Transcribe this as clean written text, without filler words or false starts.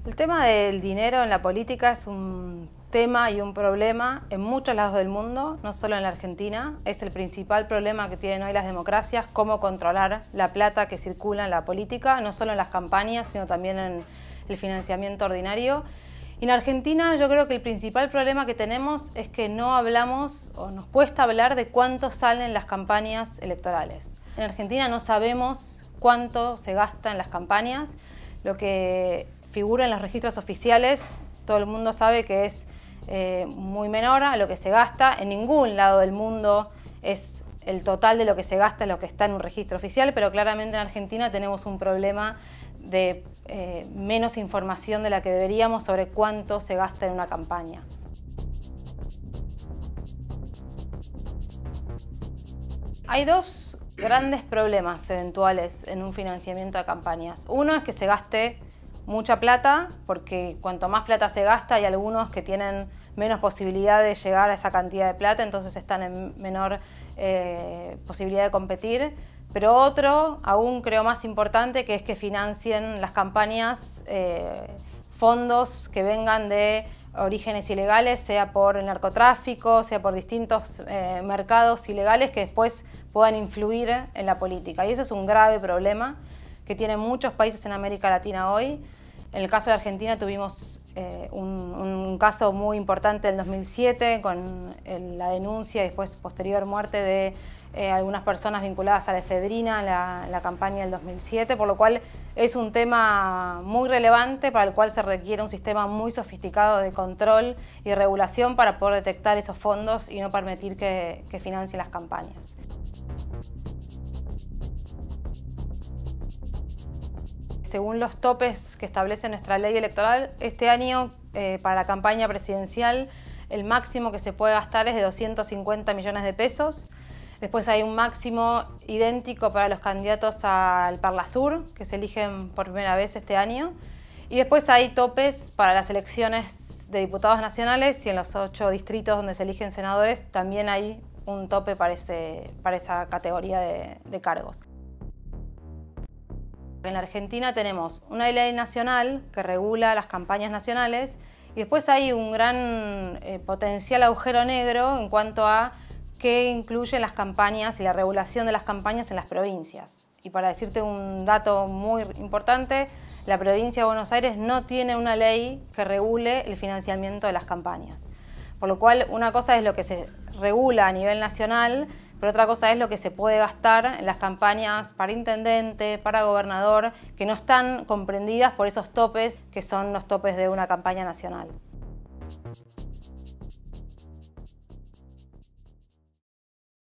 El tema del dinero en la política es un tema y un problema en muchos lados del mundo, no solo en la Argentina. Es el principal problema que tienen hoy las democracias, cómo controlar la plata que circula en la política, no solo en las campañas, sino también en el financiamiento ordinario. Y en Argentina yo creo que el principal problema que tenemos es que no hablamos o nos cuesta hablar de cuánto salen las campañas electorales. En Argentina no sabemos cuánto se gasta en las campañas. Lo que figura en los registros oficiales, todo el mundo sabe que es muy menor a lo que se gasta. En ningún lado del mundo es el total de lo que se gasta lo que está en un registro oficial, pero claramente en Argentina tenemos un problema de menos información de la que deberíamos sobre cuánto se gasta en una campaña. Hay dos grandes problemas eventuales en un financiamiento de campañas. Uno es que se gaste mucha plata, porque cuanto más plata se gasta, hay algunos que tienen menos posibilidad de llegar a esa cantidad de plata, entonces están en menor posibilidad de competir. Pero otro, aún creo más importante, que es que financien las campañas fondos que vengan de orígenes ilegales, sea por el narcotráfico, sea por distintos mercados ilegales que después puedan influir en la política. Y ese es un grave problema que tienen muchos países en América Latina hoy. En el caso de Argentina tuvimos un caso muy importante del 2007 con la denuncia y después posterior muerte de algunas personas vinculadas a la efedrina en la campaña del 2007, por lo cual es un tema muy relevante para el cual se requiere un sistema muy sofisticado de control y regulación para poder detectar esos fondos y no permitir que financien las campañas. Según los topes que establece nuestra ley electoral, este año para la campaña presidencial el máximo que se puede gastar es de 250 millones de pesos. Después hay un máximo idéntico para los candidatos al Parlasur, que se eligen por primera vez este año. Y después hay topes para las elecciones de diputados nacionales y en los 8 distritos donde se eligen senadores también hay un tope para esa categoría de cargos. En la Argentina tenemos una ley nacional que regula las campañas nacionales y después hay un gran potencial agujero negro en cuanto a qué incluyen las campañas y la regulación de las campañas en las provincias. Y para decirte un dato muy importante, la provincia de Buenos Aires no tiene una ley que regule el financiamiento de las campañas. Por lo cual, una cosa es lo que se regula a nivel nacional, pero otra cosa es lo que se puede gastar en las campañas para intendente, para gobernador, que no están comprendidas por esos topes que son los topes de una campaña nacional.